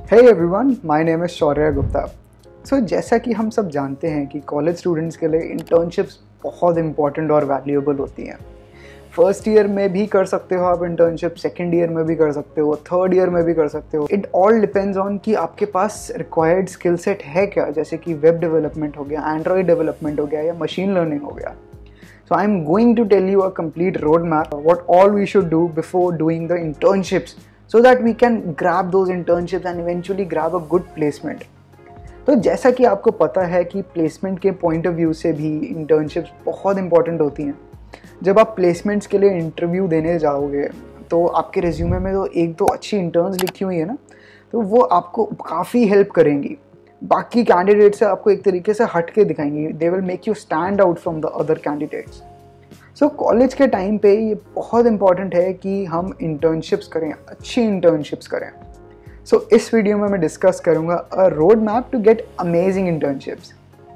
Hey everyone, my name is शौर्य गुप्ता। जैसा कि हम सब जानते हैं कि कॉलेज स्टूडेंट्स के लिए इंटर्नशिप्स बहुत इंपॉर्टेंट और वैल्यूएबल होती हैं। फर्स्ट ईयर में भी कर सकते हो आप इंटर्नशिप, सेकेंड ईयर में भी कर सकते हो, थर्ड ईयर में भी कर सकते हो। इट ऑल डिपेंड्स ऑन कि आपके पास रिक्वायर्ड स्किल सेट है क्या, जैसे कि वेब डेवलपमेंट हो गया, एंड्रॉयड डेवलपमेंट हो गया या मशीन लर्निंग हो गया। So I'm going to tell you a complete roadmap of what all we should do before doing the internships so that we can grab those internships and eventually grab a good placement. तो जैसा कि आपको पता है कि placement के point of view से भी इंटर्नशिप्स बहुत इंपॉर्टेंट होती हैं। जब आप प्लेसमेंट्स के लिए इंटरव्यू देने जाओगे तो आपके रिज्यूमे में तो एक दो अच्छी इंटर्न्स लिखी हुई है ना, तो वो आपको काफ़ी हेल्प करेंगी। बाकी कैंडिडेट से आपको एक तरीके से हट के दिखाएंगी। They will make you stand out from the other candidates. So college के टाइम पे ये बहुत इंपॉर्टेंट है कि हम इंटर्नशिप्स करें, अच्छी इंटर्नशिप्स करें। सो इस वीडियो में मैं डिस्कस करूंगा a road map to get amazing internships.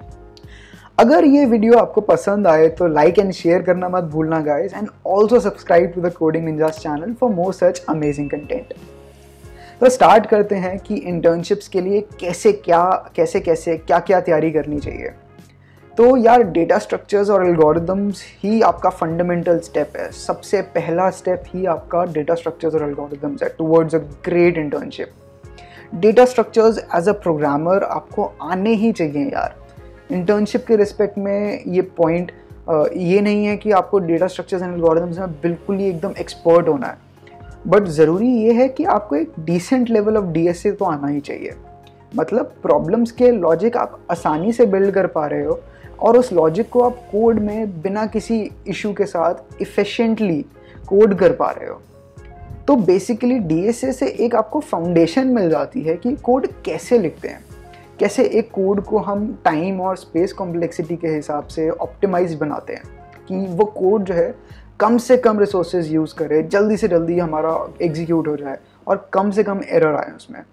अगर ये वीडियो आपको पसंद आए तो लाइक एंड शेयर करना मत भूलना guys, and also subscribe to the coding ninjas channel for more such amazing content. तो स्टार्ट करते हैं कि इंटर्नशिप्स के लिए कैसे क्या तैयारी करनी चाहिए। तो यार डेटा स्ट्रक्चर्स और एल्गोरिदम्स ही आपका फंडामेंटल स्टेप है। सबसे पहला स्टेप ही आपका डेटा स्ट्रक्चर्स और एल्गोरिदम्स है towards a great internship. Data structures as a programmer आपको आने ही चाहिए यार। इंटर्नशिप के रिस्पेक्ट में ये पॉइंट ये नहीं है कि आपको डेटा स्ट्रक्चर्स एंड एल्गोरिदम्स में बिल्कुल ही एकदम एक्सपर्ट होना है, बट ज़रूरी ये है कि आपको एक डिसेंट लेवल ऑफ डीएसए तो आना ही चाहिए। मतलब प्रॉब्लम्स के लॉजिक आप आसानी से बिल्ड कर पा रहे हो और उस लॉजिक को आप कोड में बिना किसी इशू के साथ इफ़िशिएंटली कोड कर पा रहे हो। तो बेसिकली डीएसए से एक आपको फाउंडेशन मिल जाती है कि कोड कैसे लिखते हैं, कैसे एक कोड को हम टाइम और स्पेस कॉम्प्लेक्सिटी के हिसाब से ऑप्टिमाइज बनाते हैं कि वो कोड जो है कम से कम रिसोर्सेज यूज़ करे, जल्दी से जल्दी हमारा एग्जीक्यूट हो जाए और कम से कम एरर आए उसमें।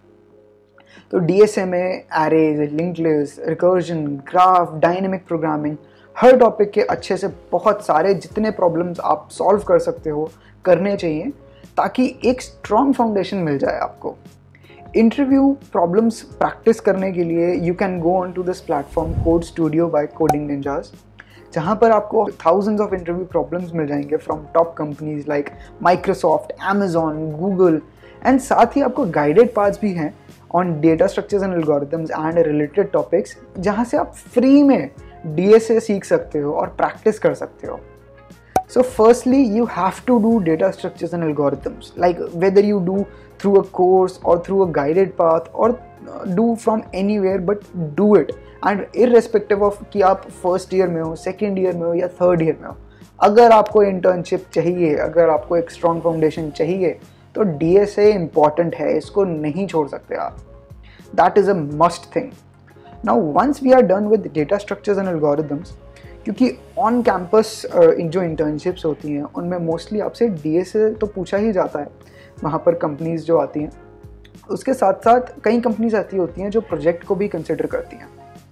तो डीएसए में arrays, linked list, recursion, graph, dynamic programming, हर टॉपिक के अच्छे से बहुत सारे जितने प्रॉब्लम्स आप सॉल्व कर सकते हो करने चाहिए, ताकि एक स्ट्रॉन्ग फाउंडेशन मिल जाए आपको। इंटरव्यू प्रॉब्लम्स प्रैक्टिस करने के लिए you can go on to this platform code studio by coding ninjas, जहाँ पर आपको थाउजेंड्स ऑफ इंटरव्यू प्रॉब्लम्स मिल जाएंगे from top companies like Microsoft, Amazon, Google, and साथ ही आपको गाइडेड पाथ्स भी हैं on data structures and algorithms and related topics, जहाँ से आप फ्री में डीएसए सीख सकते हो और प्रैक्टिस कर सकते हो। So firstly, you have to do data structures and algorithms, like whether you do through a course or through a guided path or do from anywhere, but do it. And irrespective of कि आप first year में हो, second year में हो या third year में हो, अगर आपको इंटर्नशिप चाहिए, अगर आपको एक स्ट्रॉन्ग फाउंडेशन चाहिए, तो डीएसए इम्पॉर्टेंट है, इसको नहीं छोड़ सकते आप। That is a must thing. Now once we are done with data structures and algorithms, क्योंकि ऑन कैंपस जो इंटर्नशिप्स होती हैं उनमें मोस्टली आपसे डीएसए तो पूछा ही जाता है वहाँ पर कंपनीज जो आती हैं। उसके साथ साथ कई कंपनीज ऐसी होती हैं जो प्रोजेक्ट को भी कंसिडर करती हैं।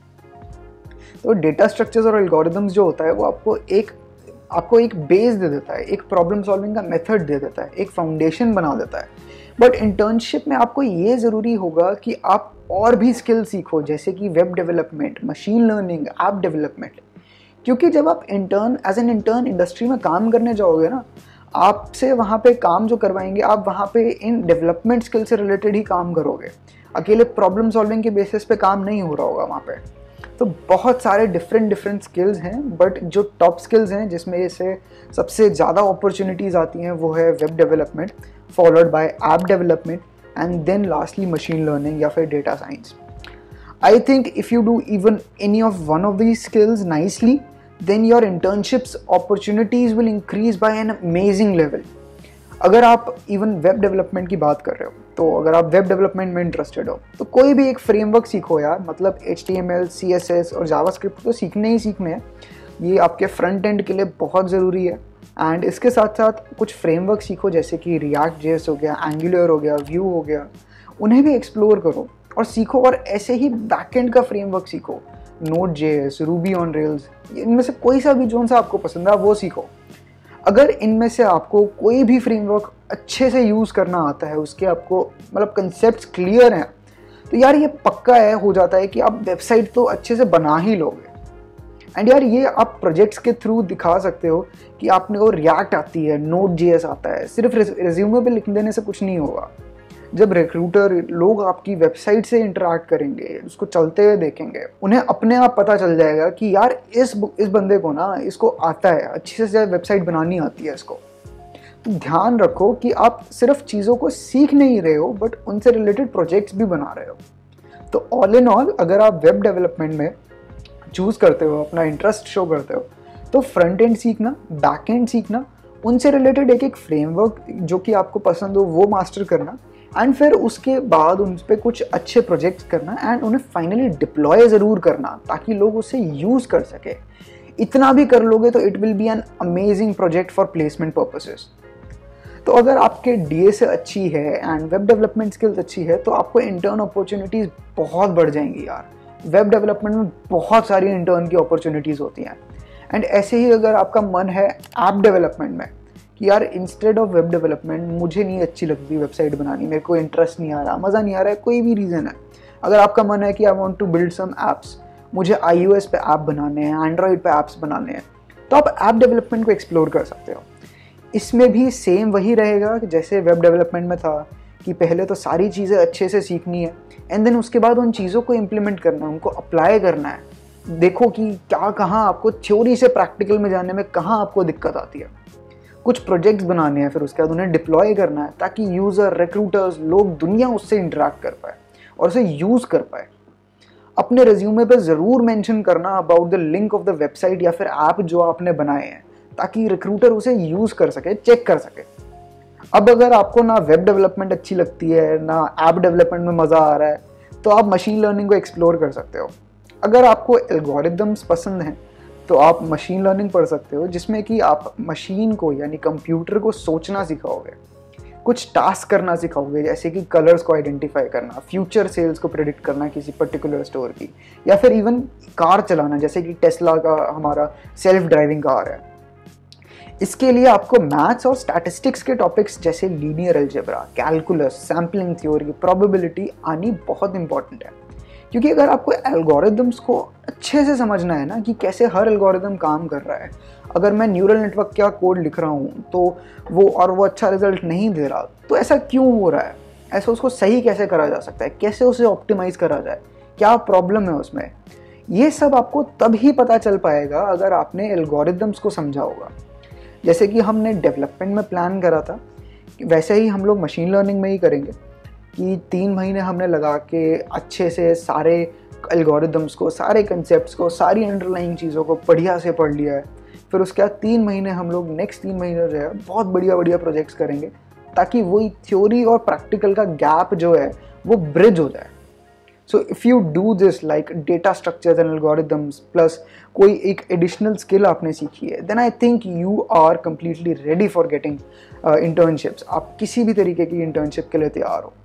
तो डेटा स्ट्रक्चर्स और एल्गोरिदम्स जो होता है वो आपको एक बेस दे देता है, एक प्रॉब्लम सॉल्विंग का मेथड दे देता है, एक फाउंडेशन बना देता है। बट इंटर्नशिप में आपको ये ज़रूरी होगा कि आप और भी स्किल सीखो, जैसे कि web development, machine learning, app development. क्योंकि जब आप एज एन इंटर्न इंडस्ट्री में काम करने जाओगे ना, आपसे वहाँ पे काम जो करवाएंगे, आप वहाँ पे इन डेवलपमेंट स्किल से रिलेटेड ही काम करोगे। अकेले प्रॉब्लम सॉल्विंग के बेसिस पे काम नहीं हो रहा होगा वहाँ पे। तो बहुत सारे डिफरेंट स्किल्स हैं, बट जो टॉप स्किल्स हैं जिसमें से सबसे ज़्यादा अपॉर्चुनिटीज़ आती हैं वो है web development, followed by app development, and then lastly machine learning या फिर data science. I think if you do even any of one of these skills nicely, then your internships opportunities will increase by an amazing level। अगर आप even web development की बात कर रहे हो, तो अगर आप वेब डेवलपमेंट में इंटरेस्टेड हो तो कोई भी एक फ्रेमवर्क सीखो यार। मतलब HTML, CSS और जावास्क्रिप्ट तो सीखने ही सीखने हैं, ये आपके फ्रंट एंड के लिए बहुत ज़रूरी है। एंड इसके साथ साथ कुछ फ्रेमवर्क सीखो, जैसे कि React.js हो गया, एंगुलर हो गया, व्यू हो गया, उन्हें भी एक्सप्लोर करो और सीखो। और ऐसे ही बैकएंड का फ्रेमवर्क सीखो, Node.js, Ruby on Rails, इनमें से कोई सा भी जोन सा आपको पसंद है वो सीखो। अगर इनमें से आपको कोई भी फ्रेमवर्क अच्छे से यूज़ करना आता है, उसके आपको मतलब कंसेप्ट्स क्लियर हैं, तो यार ये पक्का है हो जाता है कि आप वेबसाइट तो अच्छे से बना ही लोगे। एंड यार ये आप प्रोजेक्ट्स के थ्रू दिखा सकते हो कि आपने वो रिएक्ट आती है, Node.js आता है, सिर्फ रेज्यूमे पे लिख देने से कुछ नहीं होगा। जब रिक्रूटर लोग आपकी वेबसाइट से इंटरेक्ट करेंगे, उसको चलते हुए देखेंगे, उन्हें अपने आप पता चल जाएगा कि यार इस बंदे को ना इसको आता है, अच्छे से वेबसाइट बनानी आती है इसको। तो ध्यान रखो कि आप सिर्फ चीज़ों को सीख नहीं रहे हो बट उनसे रिलेटेड प्रोजेक्ट्स भी बना रहे हो। तो ऑल इन ऑल अगर आप वेब डेवलपमेंट में चूज़ करते हो, अपना इंटरेस्ट शो करते हो, तो फ्रंट एंड सीखना, बैक एंड सीखना, उनसे रिलेटेड एक एक फ्रेमवर्क जो कि आपको पसंद हो वो मास्टर करना, एंड फिर उसके बाद उन पर कुछ अच्छे प्रोजेक्ट्स करना एंड उन्हें फाइनली डिप्लॉय ज़रूर करना ताकि लोग उसे यूज़ कर सके। इतना भी कर लोगे तो it will be an amazing project for placement purposes. तो अगर आपके डीएसए अच्छी है एंड वेब डेवलपमेंट स्किल्स अच्छी है तो आपको इंटर्न अपॉर्चुनिटीज़ बहुत बढ़ जाएंगी यार। वेब डेवलपमेंट में बहुत सारी इंटर्न की अपॉर्चुनिटीज़ होती हैं। एंड ऐसे ही अगर आपका मन है ऐप डेवलपमेंट में कि यार इंस्टेड ऑफ वेब डेवलपमेंट मुझे नहीं अच्छी लगती वेबसाइट बनानी, मेरे को इंटरेस्ट नहीं आ रहा, मज़ा नहीं आ रहा है, कोई भी रीज़न है, अगर आपका मन है कि I want to build some apps, मुझे iOS पे ऐप बनाने हैं, एंड्रॉयड पे ऐप्स बनाने हैं, तो आप ऐप डेवलपमेंट को एक्सप्लोर कर सकते हो। इसमें भी सेम वही रहेगा जैसे वेब डेवलपमेंट में था कि पहले तो सारी चीज़ें अच्छे से सीखनी है एंड देन उसके बाद उन चीज़ों को इम्प्लीमेंट करना है, उनको अप्लाई करना है। देखो कि क्या कहाँ आपको थ्योरी से प्रैक्टिकल में जाने में कहाँ आपको दिक्कत आती है। कुछ प्रोजेक्ट्स बनाने हैं, फिर उसके बाद उन्हें डिप्लॉय करना है ताकि यूज़र, रिक्रूटर्स, लोग, दुनिया उससे इंटरेक्ट कर पाए और उसे यूज़ कर पाए। अपने रिज्यूमे पे ज़रूर मेंशन करना about the link of the website या फिर ऐप जो आपने बनाए हैं ताकि रिक्रूटर उसे यूज़ कर सके, चेक कर सके। अब अगर आपको ना वेब डेवलपमेंट अच्छी लगती है ना ऐप डेवलपमेंट में मज़ा आ रहा है तो आप मशीन लर्निंग को एक्सप्लोर कर सकते हो। अगर आपको एल्गोरिदम्स पसंद हैं तो आप मशीन लर्निंग पढ़ सकते हो जिसमें कि आप मशीन को यानी कंप्यूटर को सोचना सिखाओगे, कुछ टास्क करना सिखाओगे जैसे कि कलर्स को आइडेंटिफाई करना, फ्यूचर सेल्स को प्रेडिक्ट करना किसी पर्टिकुलर स्टोर की, या फिर इवन कार चलाना जैसे कि टेस्ला का हमारा सेल्फ ड्राइविंग कार है। इसके लिए आपको मैथ्स और स्टैटिस्टिक्स के टॉपिक्स जैसे linear algebra, calculus, sampling theory, probability आनी बहुत इंपॉर्टेंट है। क्योंकि अगर आपको एल्गोरिदम्स को अच्छे से समझना है ना कि कैसे हर एल्गोरिदम काम कर रहा है, अगर मैं न्यूरल नेटवर्क का कोड लिख रहा हूँ तो वो अच्छा रिजल्ट नहीं दे रहा तो ऐसा क्यों हो रहा है, ऐसा उसको सही कैसे करा जा सकता है, कैसे उसे ऑप्टिमाइज़ करा जाए, क्या प्रॉब्लम है उसमें, ये सब आपको तभी पता चल पाएगा अगर आपने एल्गोरिदम्स को समझा होगा। जैसे कि हमने डेवलपमेंट में प्लान करा था वैसे ही हम लोग मशीन लर्निंग में ही करेंगे कि 3 महीने हमने लगा के अच्छे से सारे एल्गोरिदम्स को, सारे कंसेप्ट्स को, सारी अंडरलाइंग चीज़ों को बढ़िया से पढ़ लिया है। फिर उसके बाद 3 महीने हम लोग नेक्स्ट 3 महीने जो है बहुत बढ़िया बढ़िया प्रोजेक्ट्स करेंगे ताकि वही थ्योरी और प्रैक्टिकल का गैप जो है वो ब्रिज हो जाए। So if you do this like data structures and algorithms plus कोई एक एडिशनल स्किल आपने सीखी है, then I think you are completely ready for getting internships. आप किसी भी तरीके की इंटर्नशिप के लिए तैयार हो।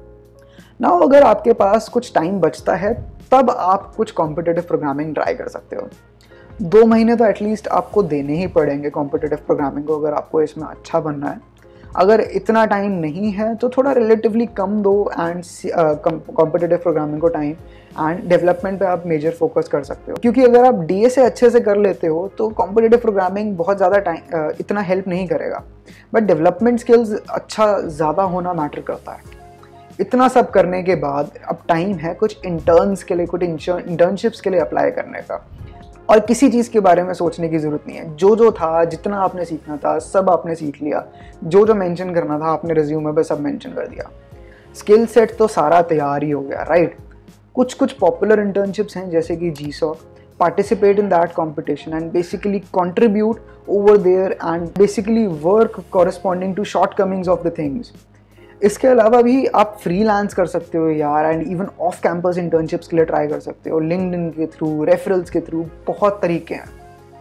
नाउ अगर आपके पास कुछ टाइम बचता है तब आप कुछ कॉम्पिटिटिव प्रोग्रामिंग ट्राई कर सकते हो। 2 महीने तो एटलीस्ट आपको देने ही पड़ेंगे कॉम्पिटिटिव प्रोग्रामिंग को अगर आपको इसमें अच्छा बनना है। अगर इतना टाइम नहीं है तो थोड़ा रिलेटिवली कम दो एंड कॉम्पिटिटिव प्रोग्रामिंग को टाइम, एंड डेवलपमेंट पे आप मेजर फोकस कर सकते हो। क्योंकि अगर आप डीएसए अच्छे से कर लेते हो तो कॉम्पिटिटिव प्रोग्रामिंग बहुत ज़्यादा टाइम इतना हेल्प नहीं करेगा, बट डेवलपमेंट स्किल्स अच्छा ज़्यादा होना मैटर करता है। इतना सब करने के बाद अब टाइम है कुछ इंटर्न्स के लिए, कुछ इंटर्नशिप्स के लिए अप्लाई करने का। और किसी चीज़ के बारे में सोचने की ज़रूरत नहीं है, जो था, जितना आपने सीखना था सब आपने सीख लिया, जो मेंशन करना था आपने रिज्यूमे पे सब मेंशन कर दिया। स्किल सेट तो सारा तैयार ही हो गया, राइट। कुछ पॉपुलर इंटर्नशिप्स हैं जैसे कि GSOC, participate in that competition and basically contribute over there and basically work corresponding to shortcomings of the things. इसके अलावा भी आप फ्रीलांस कर सकते हो यार, and even off campus internships के लिए ट्राई कर सकते हो, लिंक्डइन के थ्रू, रेफरल्स के थ्रू, बहुत तरीके हैं।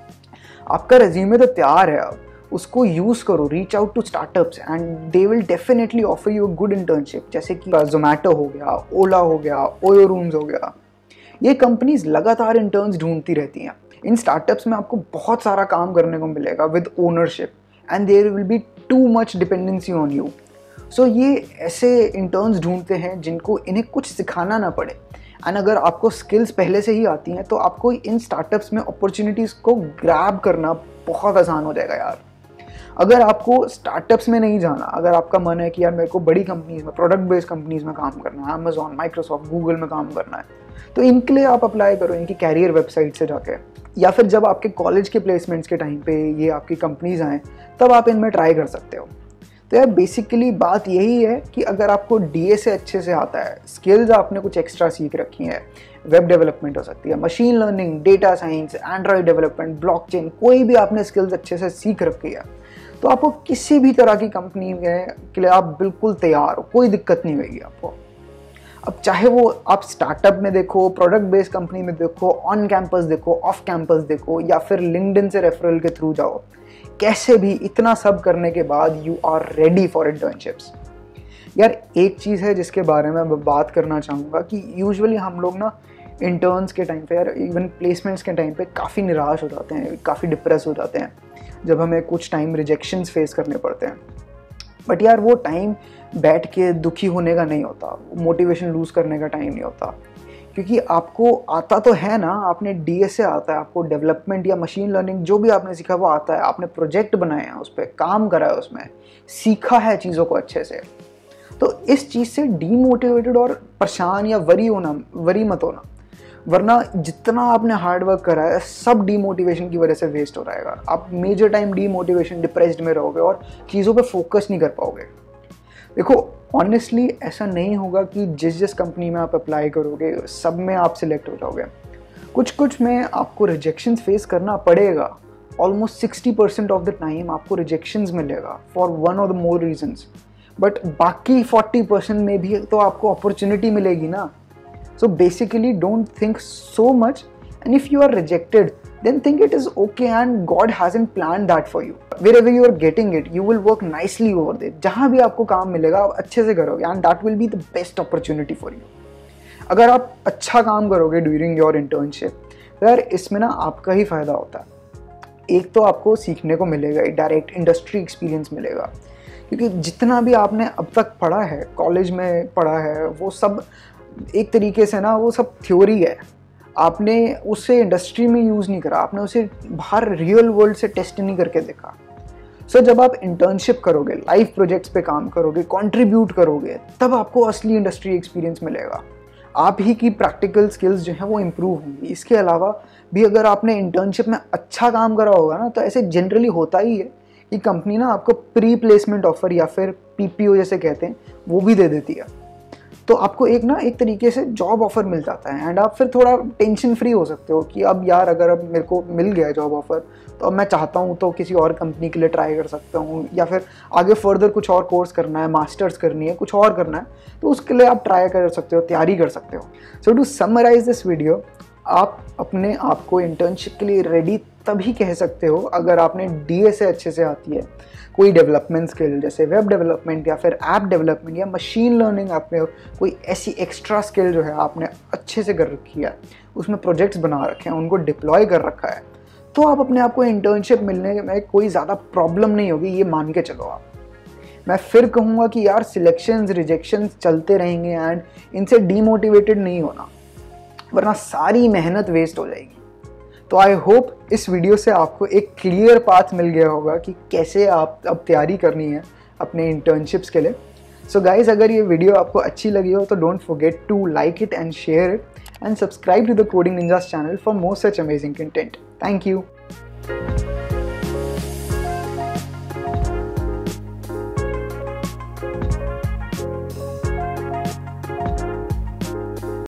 आपका रेज्यूमे तो तैयार है, अब उसको यूज़ करो, reach out to startups and they will definitely offer you a good internship. जैसे कि जोमेटो हो गया, ओला हो गया, ओयो रूम्स हो गया, ये कंपनीज लगातार इंटर्न्स ढूंढती रहती हैं। इन स्टार्टअप्स में आपको बहुत सारा काम करने को मिलेगा with ownership and there will be too much dependency on you. So ये ऐसे इंटर्न्स ढूंढते हैं जिनको इन्हें कुछ सिखाना ना पड़े। एंड अगर आपको स्किल्स पहले से ही आती हैं तो आपको इन स्टार्टअप्स में अपॉर्चुनिटीज़ को ग्रैब करना बहुत आसान हो जाएगा यार। अगर आपको स्टार्टअप्स में नहीं जाना, अगर आपका मन है कि यार मेरे को बड़ी कंपनीज में, प्रोडक्ट बेस्ड कंपनीज में काम करना है, अमेजॉन, माइक्रोसॉफ्ट, गूगल में काम करना है, तो इनके लिए आप अप्लाई करो इनकी कैरियर वेबसाइट से जाके, या फिर जब आपके कॉलेज के प्लेसमेंट्स के टाइम पे ये आपकी कंपनीज आएँ तब आप इनमें ट्राई कर सकते हो। तो यार बेसिकली बात यही है कि अगर आपको डीएसए अच्छे से आता है, स्किल्स आपने कुछ एक्स्ट्रा सीख रखी हैं, वेब डेवलपमेंट हो सकती है, machine learning, data science, Android development, blockchain, कोई भी आपने स्किल्स अच्छे से सीख रखी है, तो आपको किसी भी तरह की कंपनी के लिए आप बिल्कुल तैयार हो, कोई दिक्कत नहीं होगी आपको। अब चाहे वो आप स्टार्टअप में देखो, प्रोडक्ट बेस्ड कंपनी में देखो, ऑन कैंपस देखो, ऑफ कैंपस देखो, या फिर लिंक्डइन से रेफरल के थ्रू जाओ, कैसे भी इतना सब करने के बाद you are ready for internships. यार एक चीज़ है जिसके बारे में मैं बात करना चाहूँगा कि यूजुअली हम लोग ना इंटर्न्स के टाइम पे, यार इवन प्लेसमेंट्स के टाइम पे काफ़ी निराश हो जाते हैं, काफ़ी डिप्रेस हो जाते हैं जब हमें कुछ टाइम रिजेक्शंस फेस करने पड़ते हैं। बट यार वो टाइम बैठ के दुखी होने का नहीं होता, मोटिवेशन लूज़ करने का टाइम नहीं होता, क्योंकि आपको आता तो है ना, आपने डीएसए आता है, आपको डेवलपमेंट या मशीन लर्निंग जो भी आपने सीखा वो आता है, आपने प्रोजेक्ट बनाए हैं, उस पर काम करा है, उसमें सीखा है चीज़ों को अच्छे से। तो इस चीज़ से डीमोटिवेटेड और परेशान या वरी मत होना, वरना जितना आपने हार्ड वर्क करा है सब डीमोटिवेशन की वजह से वेस्ट हो जाएगा। आप मेजर टाइम डीमोटिवेशन, डिप्रेस्ड में रहोगे और चीज़ों पे फोकस नहीं कर पाओगे। देखो ऑनेस्टली ऐसा नहीं होगा कि जिस कंपनी में आप अप्लाई करोगे सब में आप सिलेक्ट हो जाओगे। कुछ में आपको रिजेक्शंस फेस करना पड़ेगा। ऑलमोस्ट 60% ऑफ द टाइम आपको रिजेक्शंस मिलेगा for one or the more reasons, but बाकी 40% में भी तो आपको अपॉर्चुनिटी मिलेगी ना। So basically don't think so much, and if you are rejected then think it is okay and God hasn't planned that for you. Wherever you are getting it, you will work nicely over there. जहाँ भी आपको काम मिलेगा आप अच्छे से करोगे and that will be the best opportunity for you. अगर आप अच्छा काम करोगे during your internship, तो यार इसमें ना आपका ही फ़ायदा होता है। एक तो आपको सीखने को मिलेगा, डायरेक्ट इंडस्ट्री एक्सपीरियंस मिलेगा, क्योंकि जितना भी आपने अब तक पढ़ा है, कॉलेज में पढ़ा है, वो सब एक तरीके से ना वो सब थ्योरी है। आपने उसे इंडस्ट्री में यूज़ नहीं करा, आपने उसे बाहर रियल वर्ल्ड से टेस्ट नहीं करके देखा। सो जब आप इंटर्नशिप करोगे, लाइव प्रोजेक्ट्स पे काम करोगे, कंट्रीब्यूट करोगे, तब आपको असली इंडस्ट्री एक्सपीरियंस मिलेगा। आप ही की प्रैक्टिकल स्किल्स जो हैं वो इम्प्रूव होंगी। इसके अलावा भी अगर आपने इंटर्नशिप में अच्छा काम करा होगा ना, तो ऐसे जनरली होता ही है कि कंपनी ना आपको प्री प्लेसमेंट ऑफर या फिर पीपीओ जैसे कहते हैं वो भी दे देती है। तो आपको एक तरीके से जॉब ऑफर मिल जाता है एंड आप फिर थोड़ा टेंशन फ्री हो सकते हो कि अब यार अगर अब मेरे को मिल गया जॉब ऑफर तो अब मैं चाहता हूँ तो किसी और कंपनी के लिए ट्राई कर सकता हूँ, या फिर आगे फर्दर कुछ और कोर्स करना है, मास्टर्स करनी है, कुछ और करना है, तो उसके लिए आप ट्राई कर सकते हो, तैयारी कर सकते हो। So to summarize this video, आप अपने आप को इंटर्नशिप के लिए रेडी तभी कह सकते हो अगर आपने डीएसए अच्छे से आती है, कोई डेवलपमेंट स्किल जैसे वेब डेवलपमेंट या फिर ऐप डेवलपमेंट या मशीन लर्निंग, आपने कोई ऐसी एक्स्ट्रा स्किल जो है आपने अच्छे से कर रखी है, उसमें प्रोजेक्ट्स बना रखे हैं, उनको डिप्लॉय कर रखा है, तो आप अपने आप को इंटर्नशिप मिलने में कोई ज़्यादा प्रॉब्लम नहीं होगी, ये मान के चलो आप। मैं फिर कहूँगा कि यार सिलेक्शंस रिजेक्शंस चलते रहेंगे एंड इनसे डीमोटिवेटेड नहीं होना, वरना सारी मेहनत वेस्ट हो जाएगी। तो आई होप इस वीडियो से आपको एक क्लियर पाथ मिल गया होगा कि कैसे आप अब तैयारी करनी है अपने इंटर्नशिप्स के लिए। सो गाइज, अगर ये वीडियो आपको अच्छी लगी हो तो don't forget to like it and share it and subscribe to the coding ninjas channel for more such amazing content. Thank you.